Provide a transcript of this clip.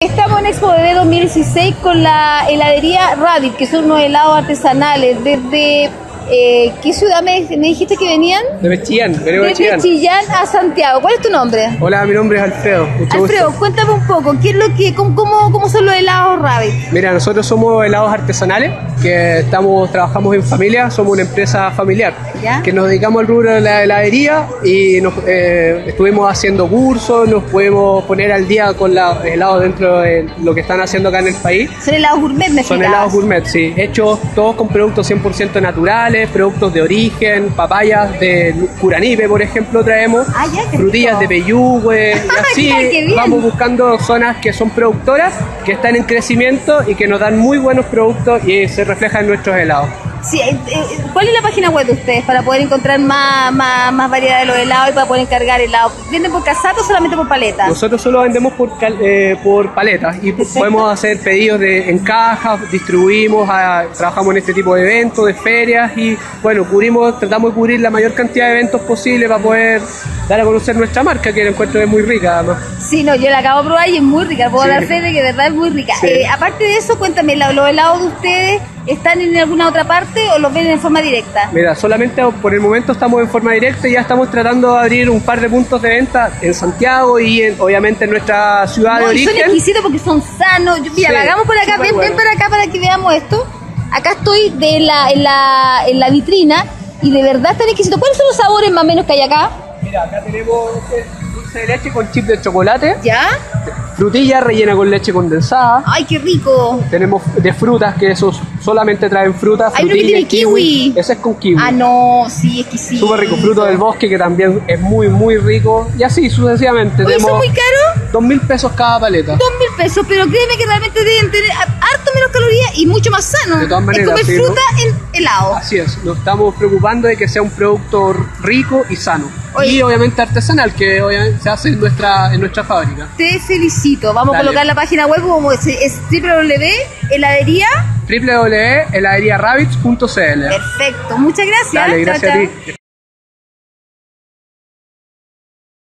Estamos en Expo Bebé 2016 con la heladería Rabbit, que son unos helados artesanales. ¿Desde qué ciudad me dijiste que venían? De Chillán, Desde Chillán a Santiago. ¿Cuál es tu nombre? Hola, mi nombre es Alfredo. Alfredo, cuéntame un poco, ¿qué es lo que, cómo son los helados Rabbit? Mira, nosotros somos helados artesanales, que trabajamos en familia, somos una empresa familiar, ¿ya? Que nos dedicamos al rubro de la heladería y estuvimos haciendo cursos, nos podemos poner al día con los helados dentro de lo que están haciendo acá en el país. Son helados gourmet, me Son helados gourmet, sí, hechos todos con productos 100% naturales, productos de origen, papayas de Curanipe, por ejemplo, traemos, frutillas de Peyúgue, y así vamos buscando zonas que son productoras, que están en crecimiento y que nos dan muy buenos productos y se refleja en nuestros helados. Sí, ¿cuál es la página web de ustedes para poder encontrar más variedad de los helados y para poder encargar helados? ¿Venden por casato o solamente por paletas? Nosotros solo vendemos por paletas y podemos hacer pedidos en cajas, distribuimos, trabajamos en este tipo de eventos, de ferias y bueno, tratamos de cubrir la mayor cantidad de eventos posible para poder dar a conocer nuestra marca, que la encuentro es muy rica además. Sí, no, yo la acabo de probar y es muy rica, puedo dar fe de que de verdad es muy rica. Sí. Aparte de eso, cuéntame, ¿los helados de ustedes están en alguna otra parte o los ven en forma directa? Mira, solamente por el momento estamos en forma directa y ya estamos tratando de abrir un par de puntos de venta en Santiago y obviamente en nuestra ciudad de origen. Son exquisitos porque son sanos. Mira, sí, hagamos por acá, ven para acá para que veamos esto. Acá estoy en la vitrina y de verdad están exquisitos. ¿Cuáles son los sabores más o menos que hay acá? Mira, acá tenemos dulce de leche con chip de chocolate. ¿Ya? Frutilla rellena con leche condensada. ¡Ay, qué rico! Tenemos de frutas, que esos solamente traen frutas. Hay uno que tiene kiwi. Ese es con kiwi. Ah, no, sí, exquisito. Súper rico. Fruto del bosque, que también es muy, muy rico. Y así sucesivamente. Oye, ¿son muy caros? 2.000 pesos cada paleta. 2.000 pesos, pero créeme que realmente deben tener harto menos calorías y mucho más sano. De todas maneras, es comer fruta en helado. Así es. Nos estamos preocupando de que sea un producto rico y sano. Oye, y obviamente artesanal, que obviamente se hace en nuestra fábrica. Te felicito. Vamos a colocar la página web como es www.heladeriarabbits.cl. www.heladeriarabbits.cl. Perfecto. Muchas gracias. Dale, gracias a ti.